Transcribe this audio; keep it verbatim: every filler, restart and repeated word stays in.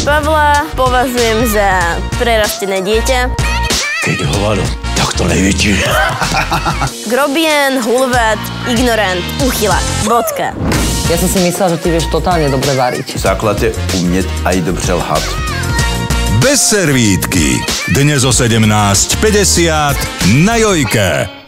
Pavla považujem za prerastené dieťa. Keď hovado, tak to nevidí. Grobien, hulvát, ignorant, uchylák. Bodka. Ja som si myslel, že ty vieš totálne dobre variť. Základ je umieť aj dobře lhať. Bez servítky. Dnes o sedemnásť päťdesiat na Jojke.